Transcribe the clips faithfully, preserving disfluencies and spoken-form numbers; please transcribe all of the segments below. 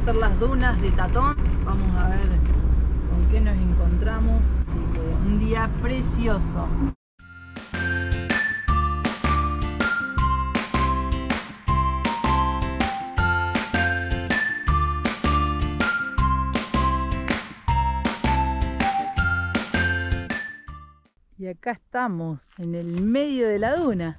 conocer las dunas de Tatón. Vamos a ver con qué nos encontramos. Así que un día precioso. Y acá estamos, en el medio de la duna.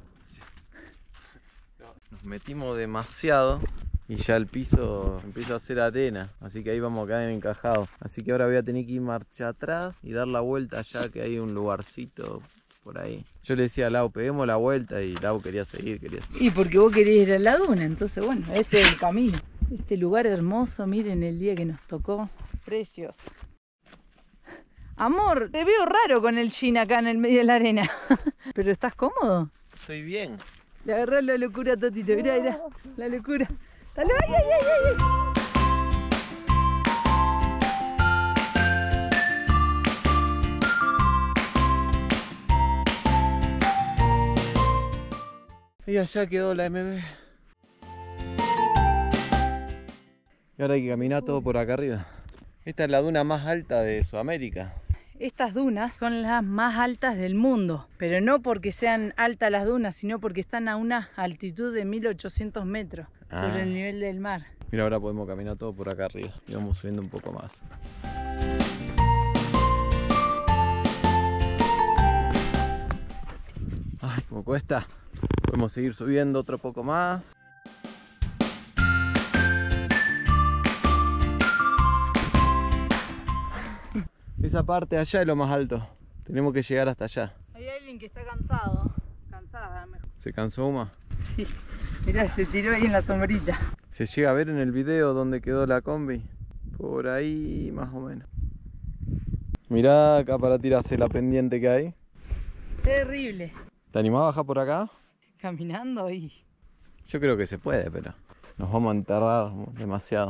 Nos metimos demasiado y ya el piso empieza a hacer arena, así que ahí vamos a quedar encajados. Así que ahora voy a tener que ir marcha atrás y dar la vuelta allá, que hay un lugarcito por ahí. Yo le decía a Lau, peguemos la vuelta, y Lau quería seguir, quería seguir. Y porque vos querés ir a la duna, entonces bueno, este es el camino. Este lugar hermoso, miren el día que nos tocó, precioso. Amor, te veo raro con el jean acá en el medio de la arena. ¿Pero estás cómodo? Estoy bien. Le agarró la locura a Totito, mirá, mirá, la locura. ¡Ay, ay, ay, ay! Y allá quedó la M B. Y ahora hay que caminar todo por acá arriba. Esta es la duna más alta de Sudamérica. Estas dunas son las más altas del mundo, pero no porque sean altas las dunas, sino porque están a una altitud de mil ochocientos metros ah. sobre el nivel del mar. Mira, ahora podemos caminar todo por acá arriba y vamos subiendo un poco más. Ay, como cuesta. Podemos seguir subiendo otro poco más. Esa parte allá es lo más alto. Tenemos que llegar hasta allá. Hay alguien que está cansado. Cansada, mejor. ¿Se cansó, Uma? Sí. Mirá, se tiró ahí en la sombrita. ¿Se llega a ver en el video dónde quedó la combi? Por ahí más o menos. Mirá acá para tirarse la pendiente que hay. Terrible. ¿Te animás a bajar por acá? Caminando ahí. Yo creo que se puede, pero nos vamos a enterrar demasiado.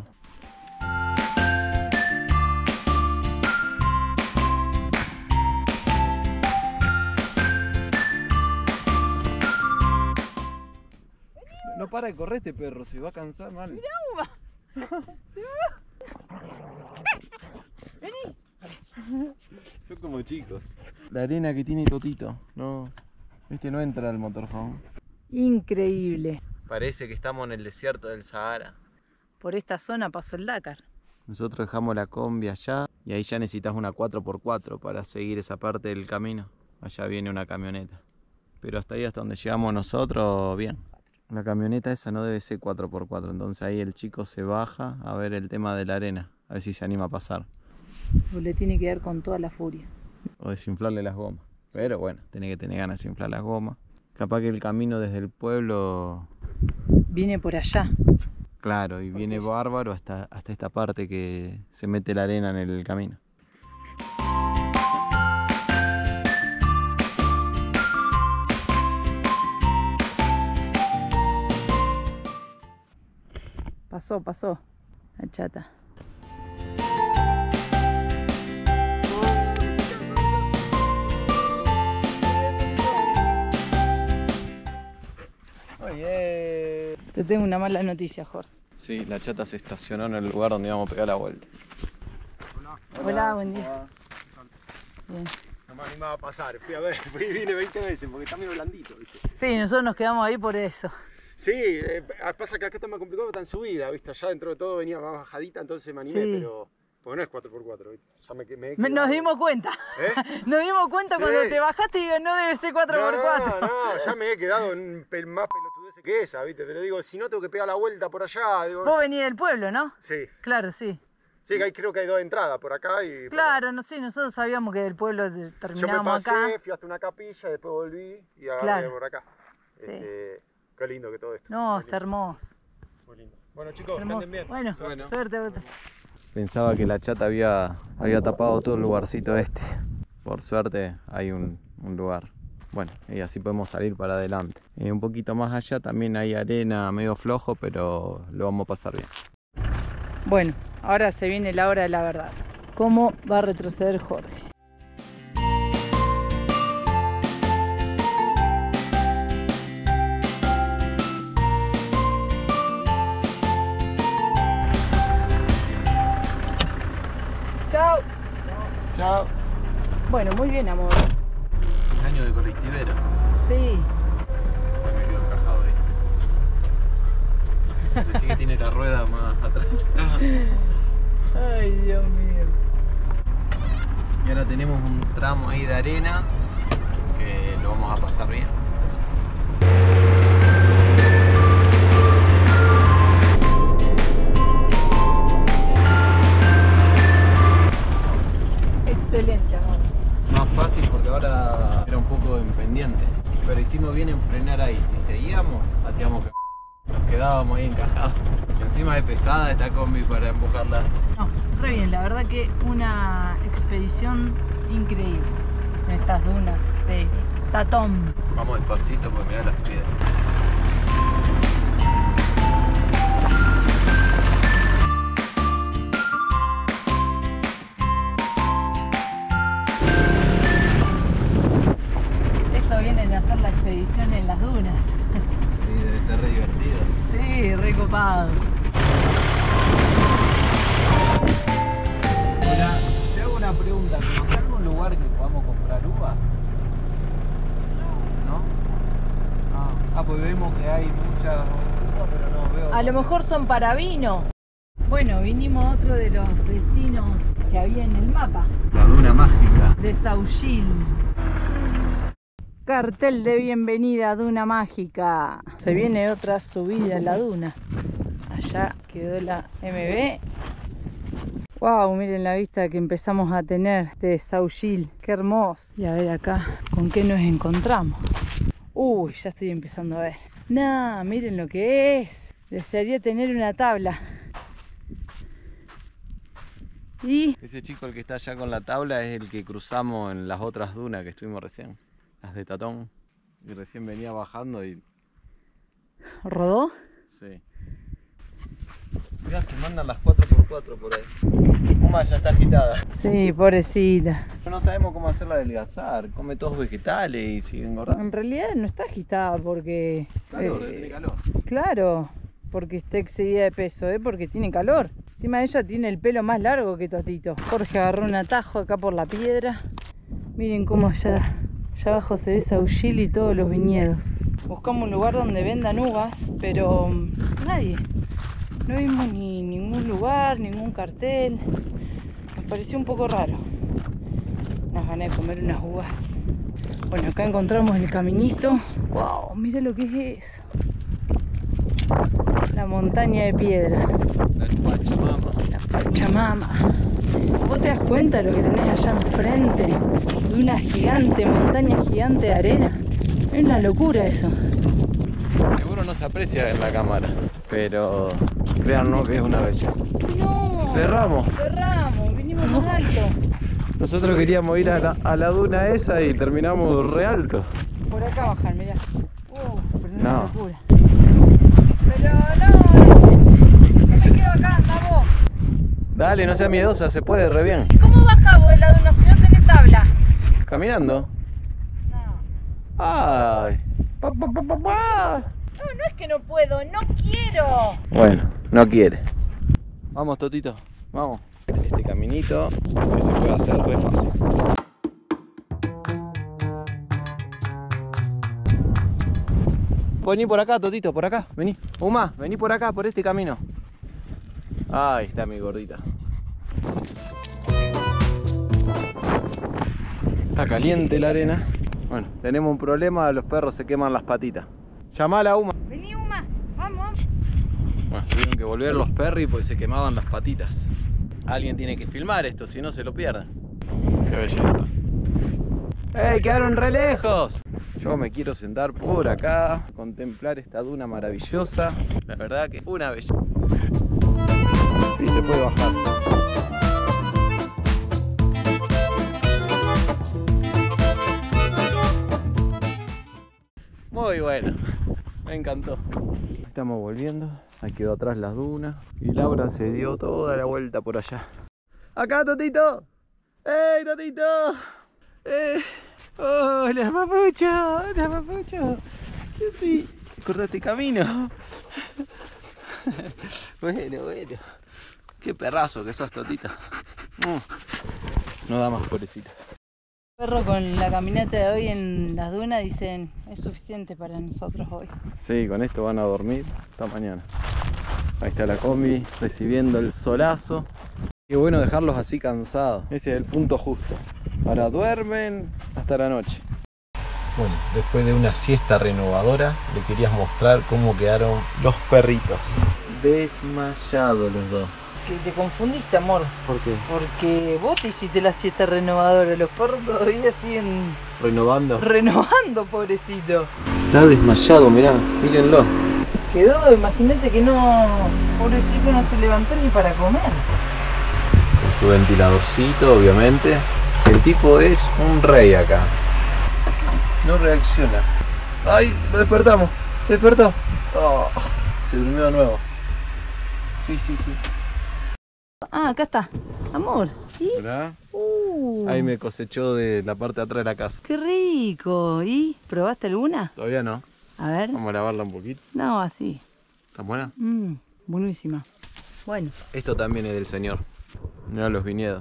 No para de correr este perro, se va a cansar mal. Mirá, Uma. Vení. Son como chicos. La arena que tiene Totito, no, este no entra al motorhome. Increíble. Parece que estamos en el desierto del Sahara. Por esta zona pasó el Dakar. Nosotros dejamos la combi allá y ahí ya necesitas una cuatro por cuatro para seguir esa parte del camino. Allá viene una camioneta. Pero hasta ahí, hasta donde llegamos nosotros, bien. La camioneta esa no debe ser cuatro por cuatro, entonces ahí el chico se baja a ver el tema de la arena, a ver si se anima a pasar. O le tiene que dar con toda la furia. O desinflarle las gomas. Pero bueno, tiene que tener ganas de inflar las gomas. Capaz que el camino desde el pueblo viene por allá. Claro, y viene bárbaro hasta, hasta esta parte que se mete la arena en el camino. Pasó, pasó, la chata. Oye. Te tengo una mala noticia, Jorge. Sí, la chata se estacionó en el lugar donde íbamos a pegar la vuelta. Hola, Hola buen día. Bien. No me animaba a pasar, fui a ver, fui y vine veinte veces porque está medio blandito, ¿viste? Sí, nosotros nos quedamos ahí por eso. Sí, eh, pasa que acá está más complicado, está en subida, ¿viste? Allá dentro de todo venía más bajadita, entonces me animé, sí. Pero... Porque no es cuatro por cuatro, ¿viste? Ya me, me me, nos dimos cuenta. ¿Eh? Nos dimos cuenta sí. Cuando te bajaste y digo, no debe ser cuatro por cuatro. No, no, ya me he quedado en pel más pelotudez que esa, ¿viste? Pero digo, si no tengo que pegar la vuelta por allá. Digo... Vos venís del pueblo, ¿no? Sí. Claro, sí. Sí, que hay, creo que hay dos entradas por acá y... Claro, no sé, nosotros sabíamos que del pueblo terminábamos acá. Yo me pasé, acá. Fui hasta una capilla, después volví y agarré claro. Por acá. Sí. Este, qué lindo que todo esto. No, está hermoso. Muy lindo. Bueno chicos, que anden bien. Bueno, bueno. Suerte. Bueno. Pensaba que la chata había, había tapado todo el lugarcito este. Por suerte hay un, un lugar. Bueno, y así podemos salir para adelante. Eh, un poquito más allá también hay arena medio flojo, pero lo vamos a pasar bien. Bueno, ahora se viene la hora de la verdad. ¿Cómo va a retroceder Jorge? Bueno, muy bien, amor. Un año de colectivero. Sí. Me quedo encajado ahí. Decí que tiene la rueda más atrás. Ay, Dios mío. Y ahora tenemos un tramo ahí de arena que lo vamos a pasar bien. Excelente, amor. Más fácil porque ahora era un poco en pendiente. Pero hicimos bien en frenar ahí. Si seguíamos, hacíamos que nos quedábamos ahí encajados. Encima de pesada esta combi para empujarla. No, re bien, la verdad que una expedición increíble en estas dunas de Sí. Tatón. Vamos despacito porque mirá las piedras. Esto viene de hacer la expedición en las dunas. Sí, debe ser re divertido. Sí, re copado. Ahora, te hago una pregunta. ¿Conoces algún lugar que podamos comprar uvas? ¿No? Ah, ah, pues vemos que hay muchas uvas, pero no veo. A lo mejor son para vino. Bueno, vinimos a otro de los destinos que había en el mapa. La duna mágica. De Saugil. Cartel de bienvenida a Duna Mágica. Se viene otra subida a la duna. Allá quedó la M B. Wow, miren la vista que empezamos a tener de Saugil. Qué hermoso. Y a ver acá con qué nos encontramos. Uy, ya estoy empezando a ver. Nah, miren lo que es. Desearía tener una tabla. Y Ese chico el que está allá con la tabla es el que cruzamos en las otras dunas que estuvimos recién. Las de Tatón. Y recién venía bajando y... rodó. Sí. Mirá, se mandan las cuatro por cuatro por ahí. Uma ya está agitada. Sí, pobrecita. No sabemos cómo hacerla adelgazar. Come todos vegetales y sigue engordando. En realidad no está agitada porque... Calor, eh, tiene calor. Claro, porque está excedida de peso, ¿eh? Porque tiene calor. Encima ella tiene el pelo más largo que Totito. Jorge agarró un atajo acá por la piedra. Miren cómo allá, allá abajo se ve Saugil y todos los viñedos. Buscamos un lugar donde vendan uvas, pero nadie. No vimos ni ningún lugar, ningún cartel. Nos pareció un poco raro. Unas ganas de comer unas uvas. Bueno, acá encontramos el caminito. ¡Wow! Mira lo que es eso. La montaña de piedra. La Pachamama. La Pachamama. ¿Vos te das cuenta de lo que tenés allá enfrente? De una gigante, montaña gigante de arena. Es una locura eso. Seguro no se aprecia en la cámara, pero créannos que es una belleza. No. Cerramos. Cerramos, vinimos más alto. Nosotros queríamos ir a la, a la duna esa y terminamos re alto. Por acá bajan, mirá. Uh, pero una No. locura. Pero no, me quedo acá, anda vos. Dale, no seas miedosa, se puede re bien. ¿Cómo bajás vos de la duna si no tenés tabla? Caminando. No. Ay. Pa, pa, pa, pa, pa. No, no es que no puedo, no quiero. Bueno, no quiere. Vamos, Totito, vamos. Este caminito que se puede hacer re fácil. Vení por acá, Totito, por acá, vení. Uma, vení por acá, por este camino. Ahí está mi gordita. Está caliente la arena. Bueno, tenemos un problema, los perros se queman las patitas. Llamala, Uma. Vení, Uma, vamos. Bueno, tuvieron que volver los perris porque se quemaban las patitas. Alguien tiene que filmar esto, si no se lo pierden. Qué belleza. ¡Ey, quedaron re lejos! Yo me quiero sentar por acá, contemplar esta duna maravillosa. La verdad que una belleza. Sí, se puede bajar. Muy bueno, me encantó. Estamos volviendo, ahí quedó atrás las dunas y Laura se dio toda la vuelta por allá. ¡Acá, Totito! ¡Ey, Totito! ¡Eh! ¡Hola, papucho! ¡Hola, papucho! Sí, cortaste camino. Bueno, bueno. Qué perrazo que sos, Totito. No da más, pobrecita. Perro con la caminata de hoy en las dunas dicen es suficiente para nosotros hoy. Sí, con esto van a dormir hasta mañana. Ahí está la combi recibiendo el solazo. Qué bueno dejarlos así cansados. Ese es el punto justo. Ahora duermen hasta la noche. Bueno, después de una siesta renovadora, le querías mostrar cómo quedaron los perritos. Desmayados los dos. Que te confundiste, amor. ¿Por qué? Porque vos te hiciste la siesta renovadora. Los perros todavía siguen Renovando. renovando, pobrecito. Está desmayado, mirá, mírenlo. Quedó, imagínate que no... Pobrecito no se levantó ni para comer. Con su ventiladorcito, obviamente. El tipo es un rey acá. No reacciona. ¡Ay! Lo despertamos. Se despertó. Oh, se durmió de nuevo. Sí, sí, sí. Ah, acá está. Amor. ¿Y? ¿Verdad? Uh, Ahí me cosechó de la parte de atrás de la casa. ¡Qué rico! ¿Y? ¿Probaste alguna? Todavía no. A ver. Vamos a lavarla un poquito. No, así. ¿Está buena? Mmm, buenísima. Bueno. Esto también es del señor. Mirá los viñedos.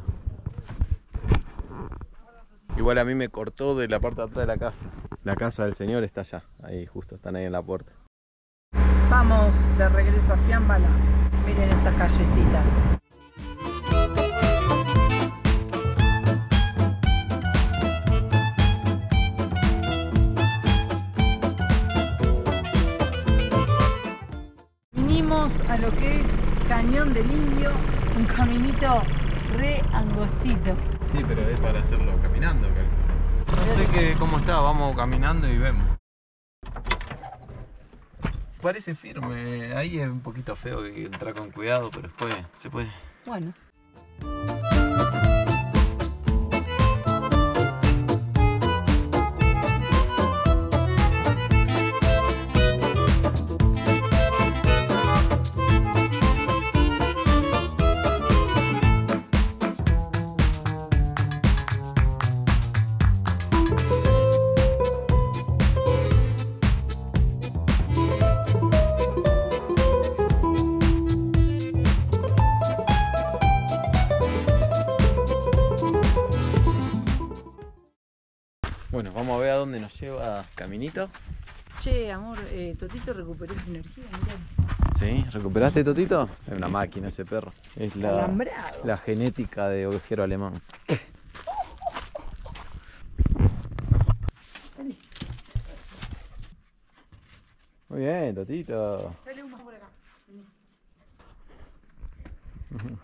Igual a mí me cortó de la parte de atrás de la casa. La casa del señor está allá. Ahí justo, están ahí en la puerta. Vamos de regreso a Fiambala. Miren estas callecitas. Vinimos a lo que es Cañón del Indio, un caminito re angostito. Sí, pero es para hacerlo caminando, calculo. No sé qué, cómo está, vamos caminando y vemos. Parece firme, ahí es un poquito feo que entrar con cuidado, pero después se puede. Bueno. Bueno, vamos a ver a dónde nos lleva Caminito. Che, amor, eh, Totito recuperó su energía, mirá. ¿Sí? ¿Recuperaste, Totito? Es una máquina ese perro. Es la, Alambrado. la genética de ovejero alemán. Dale. Muy bien, Totito. Dale un más por acá. Vení.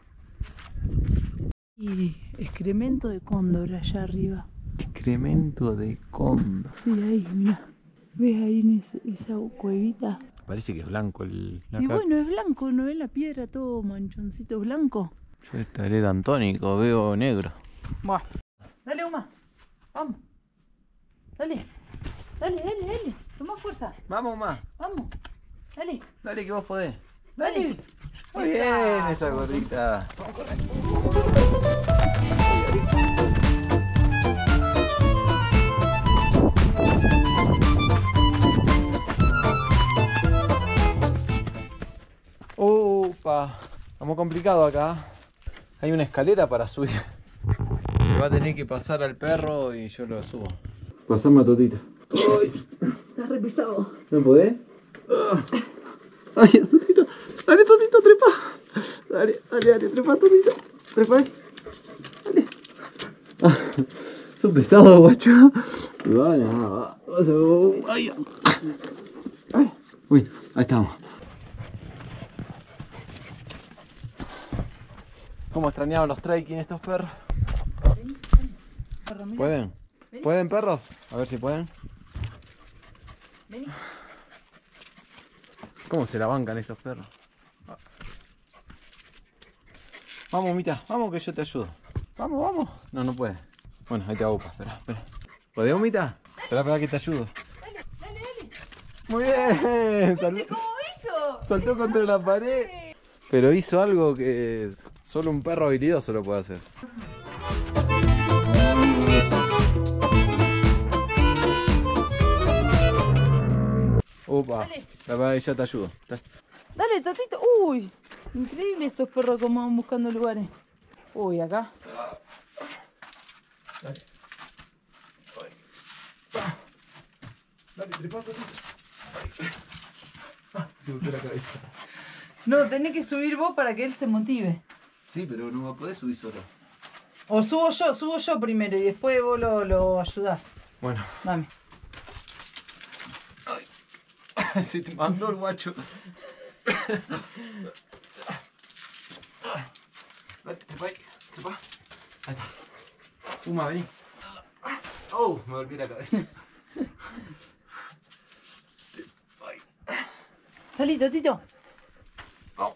Y excremento de cóndor allá arriba. Excremento de cóndor. Sí, ahí, mira. ¿Ves ahí en ese, esa cuevita? Parece que es blanco el, la Y caca. bueno, es blanco, ¿no ves la piedra todo manchoncito blanco? Yo estaré dantónico, veo negro. Buah. Dale, Uma. Vamos. Dale. Dale, dale, dale. Toma fuerza. Vamos más. Vamos. Dale. Dale que vos podés. Dale. Muy bien esa gordita. Opa, estamos complicados acá. Hay una escalera para subir. Me va a tener que pasar al perro y yo lo subo. Pasame a Totita. Estás re pesado. ¿No podés? Ay, Totito. Dale, Totito, trepa. Dale, dale, dale, trepa, Totito. Trepa ahí. Dale. Ah, son pesados, guacho. Vale, vas a... Ay. Ay. Uy, ahí estamos. ¿Cómo extrañaban los trekking estos perros? Vení, vení. Perro, mira. ¿Pueden? Vení. ¿Pueden, perros? A ver si pueden. Vení. ¿Cómo se la bancan estos perros? Vamos, Mita, vamos que yo te ayudo. Vamos, vamos. No, no puede. Bueno, ahí te hago, espera, espera. ¿Podés, Mita? Espera, espera que te ayudo. Dale, dale, dale. Muy bien. Sal- ¿Viste cómo hizo? saltó contra la pared. Pero hizo algo que solo un perro habilidoso lo puede hacer. Opa, Dale. la verdad ya te ayudo. Dale, Totito. Uy, increíble estos perros como van buscando lugares. Uy, acá. Dale, trepá, Totito. Ah, se golpeó la cabeza. No, tenés que subir vos para que él se motive. Sí, pero no va a poder subir solo. O subo yo, subo yo primero y después vos lo, lo ayudás. Bueno. Dame. Ay, se te mandó el guacho. Dale, trepa ahí, trepa. Ahí está. Puma, vení. Oh, me golpeé la cabeza. Salí, Totito. Oh.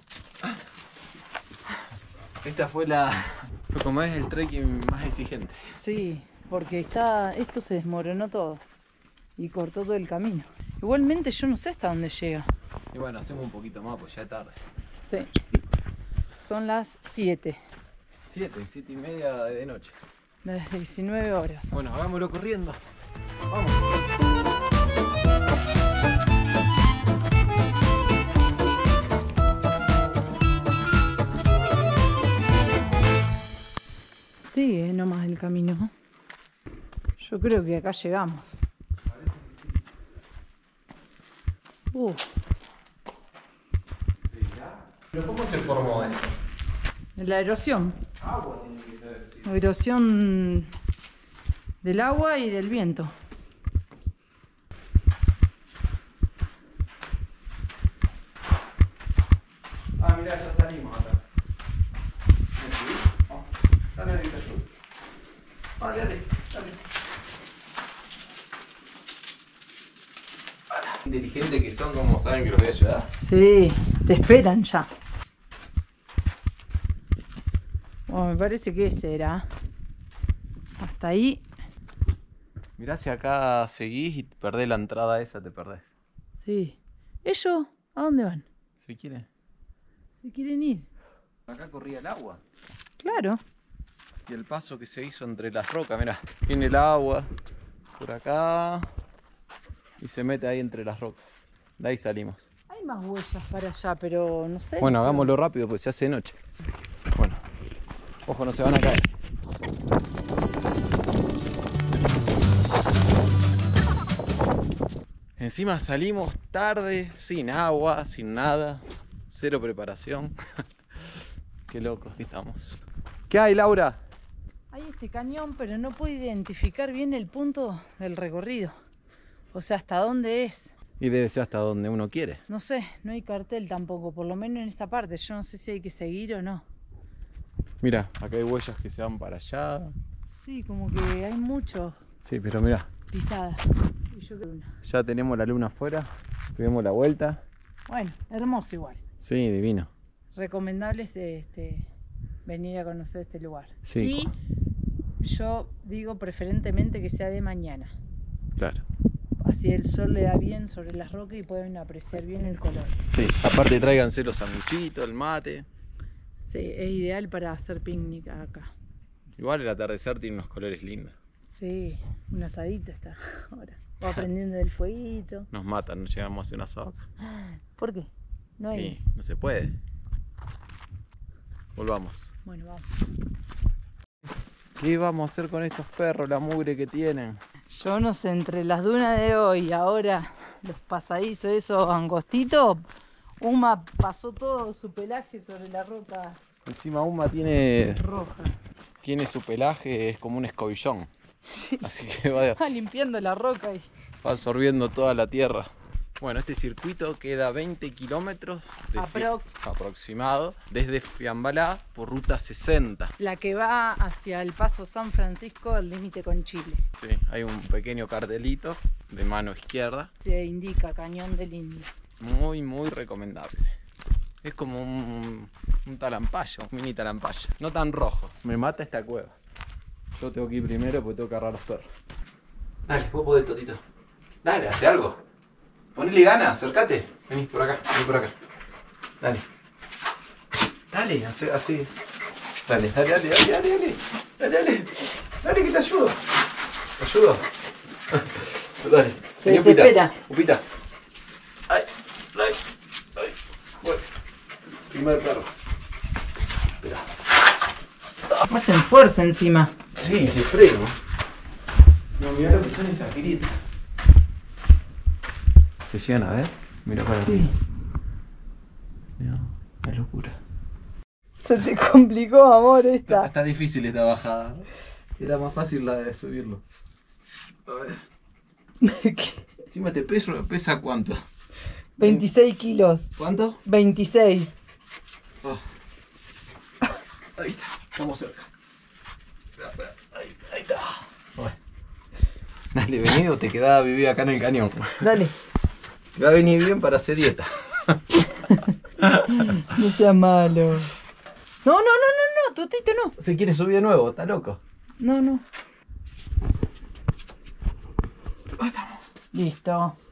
Esta fue la... Fue como es el trekking más exigente. Sí, porque está, esto se desmoronó todo y cortó todo el camino. Igualmente yo no sé hasta dónde llega. Y bueno, hacemos un poquito más, pues ya es tarde. Sí. Son las siete. Siete, siete y media de noche. Las diecinueve horas. Son. Bueno, hagámoslo corriendo. Vamos. Sigue nomás el camino. Yo creo que acá llegamos. Uh. ¿Pero cómo se formó esto? La erosión. Agua tiene que ser, sí. Erosión del agua y del viento. Ah, mirá, ya salimos acá. ¿Me subí? Oh. Dale, dale, te ayudo. Dale, dale, dale. Inteligente que son, como saben que los voy a ayudar. Sí, te esperan ya. Bueno, me parece que ese era. Hasta ahí. Mirá, si acá seguís y perdés la entrada esa, te perdés. Sí. ¿Ellos a dónde van? ¿Se quiere? ¿Se quieren ir? Acá corría el agua. Claro. Y el paso que se hizo entre las rocas, mirá. Viene el agua por acá y se mete ahí entre las rocas. De ahí salimos. Hay más huellas para allá, pero no sé. Bueno, hagámoslo rápido porque se hace noche. Bueno, ojo, no se van a caer. Encima salimos tarde, sin agua, sin nada, cero preparación. Qué locos que estamos. ¿Qué hay, Laura? Hay este cañón, pero no puedo identificar bien el punto del recorrido. O sea, hasta dónde es. Y debe ser hasta donde uno quiere. No sé, no hay cartel tampoco, por lo menos en esta parte. Yo no sé si hay que seguir o no. Mira, acá hay huellas que se van para allá. Sí, como que hay mucho Sí, pero mira, pisadas. Y yo creo una. ya tenemos la luna afuera, tuvimos la vuelta. Bueno, hermoso igual. Sí, divino. Recomendable es este, venir a conocer este lugar. Sí. Y yo digo preferentemente que sea de mañana. Claro. Así el sol le da bien sobre las rocas y pueden apreciar bien el color. Sí, aparte tráiganse los sanguchitos, el mate. Sí, es ideal para hacer picnic acá. Igual el atardecer tiene unos colores lindos. Sí, un asadito está ahora. Va prendiendo el fueguito. Nos matan, no llegamos a hacer un asado. ¿Por qué? No hay. Sí, no se puede. Volvamos. Bueno, vamos. ¿Qué vamos a hacer con estos perros, la mugre que tienen? Yo no sé, entre las dunas de hoy y ahora los pasadizos, esos angostitos, Uma pasó todo su pelaje sobre la roca Encima Uma tiene, roja. tiene su pelaje, es como un escobillón. Sí. Así que va, Va limpiando la roca y... va absorbiendo toda la tierra. Bueno, este circuito queda veinte kilómetros de Aprox. Fi- aproximado desde Fiambalá por ruta sesenta. La que va hacia el Paso San Francisco, al límite con Chile. Sí, hay un pequeño cartelito de mano izquierda, Se indica Cañón del Indio. muy muy recomendable. Es como un, un talampayo, un mini talampayo, no tan rojo. Me mata esta cueva. Yo tengo que ir primero porque tengo que agarrar a los perros. Dale, vos podés, Totito. Dale, hace algo. Ponele ganas, acércate. Vení por acá, vení por acá. Dale. Dale, hace así. Dale, dale, dale, dale, dale, dale. Dale, dale. Dale que te ayudo. ¿Te ayudo? Dale. Se Vení, Upita. desespera. Upita. Ay, ay, ay. Bueno. Primer perro. Espera. Hacen fuerza encima. Sí, se freno. No, mirá lo que son esas grietas. Presiona, a ver. Mira para Sí. arriba. Mira, qué locura. Se te complicó, amor, Está, esta. está difícil esta bajada. Era más fácil la de subirlo. A ver. Encima te peso, pesa cuánto. veintiséis kilos. ¿Cuánto? veintiséis. Oh. Ahí está, estamos cerca. Espera, espera. Ahí, ahí está. Bueno. Dale, vení o te quedás a vivir acá en el cañón. Dale. Va a venir bien para hacer dieta. No seas malo. No, no, no, no, no, Totito, no. ¿Se quiere subir de nuevo? ¿Está loco? No, no. Listo.